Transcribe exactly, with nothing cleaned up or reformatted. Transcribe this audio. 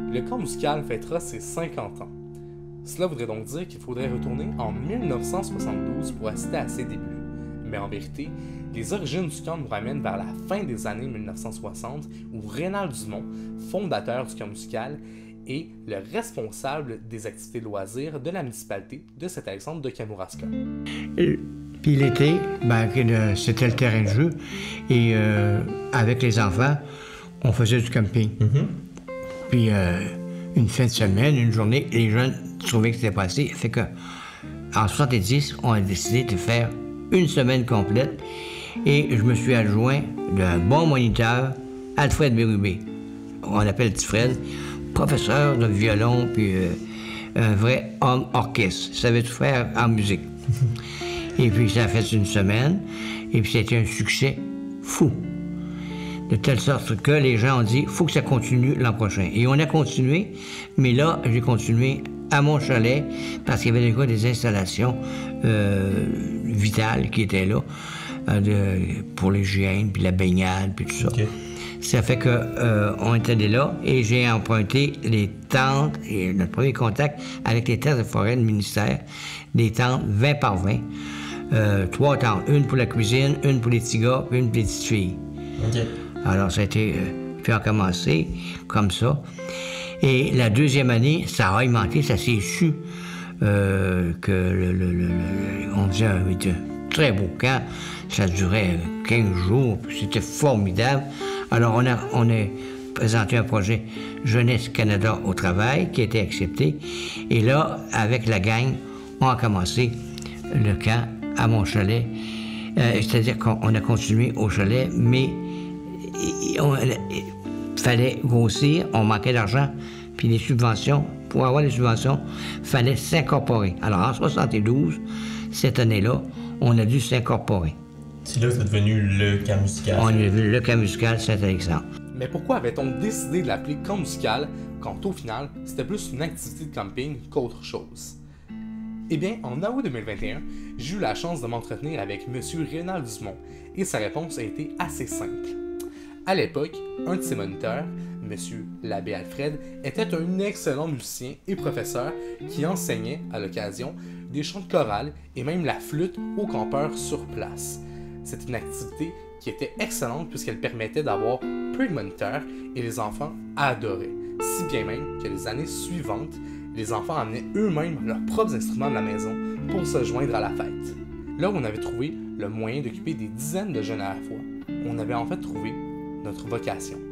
le camp musical fêtera ses cinquante ans. Cela voudrait donc dire qu'il faudrait retourner en mille neuf cent soixante-douze pour assister à ses débuts. Mais en vérité, les origines du camp nous ramènent vers la fin des années mille neuf cent soixante où Rénal Dumont, fondateur du camp musical, est le responsable des activités de loisirs de la municipalité de Saint-Alexandre de Kamouraska. Puis l'été, ben, c'était le terrain de jeu et euh, avec les enfants, on faisait du camping. Mm-hmm. Puis euh, une fin de semaine, une journée, les jeunes trouvaient que c'était pas assez. Fait que, en soixante-dix, on a décidé de faire une semaine complète et je me suis adjoint d'un bon moniteur, Alfred Bérubé. On l'appelle Petit Fred, professeur de violon, puis euh, un vrai homme orchestre. Il savait tout faire en musique. Et puis ça a fait une semaine, et puis c'était un succès fou. De telle sorte que les gens ont dit, il faut que ça continue l'an prochain. Et on a continué, mais là, j'ai continué à mon chalet, parce qu'il y avait déjà des installations euh, vitales qui étaient là, euh, de, pour l'hygiène, puis la baignade, puis tout ça. Okay. Ça fait qu'on euh, était allé là, et j'ai emprunté les tentes, et notre premier contact avec les terres de forêt du ministère, des tentes vingt par vingt. Euh, trois tentes, une pour la cuisine, une pour les petits gars, puis une pour les petites filles. Okay. Alors, ça a été... Euh, puis on a commencé comme ça. Et la deuxième année, ça a augmenté, ça s'est su euh, que le, le, le, le, on faisait un, un très beau camp. Ça durait quinze jours, puis c'était formidable. Alors, on a, on a présenté un projet Jeunesse Canada au travail qui a été accepté. Et là, avec la gang, on a commencé le camp à mon chalet. Euh, c'est-à-dire qu'on a continué au chalet, mais il fallait grossir, on manquait d'argent, puis les subventions, pour avoir les subventions, il fallait s'incorporer. Alors en soixante-douze, cette année-là, on a dû s'incorporer. C'est là que c'est devenu le camp musical. On est devenu le camp musical Saint-Alexandre. Mais pourquoi avait-on décidé de l'appeler camp musical quand au final, c'était plus une activité de camping qu'autre chose? Eh bien, en août deux mille vingt et un, j'ai eu la chance de m'entretenir avec M. Rénal Dumont et sa réponse a été assez simple. À l'époque, un de ses moniteurs, M. l'abbé Alfred, était un excellent musicien et professeur qui enseignait, à l'occasion, des chants de chorale et même la flûte aux campeurs sur place. C'était une activité qui était excellente puisqu'elle permettait d'avoir peu de moniteurs et les enfants adoraient, si bien même que les années suivantes, les enfants amenaient eux-mêmes leurs propres instruments de la maison pour se joindre à la fête. Là où on avait trouvé le moyen d'occuper des dizaines de jeunes à la fois, on avait en fait trouvé notre vocation.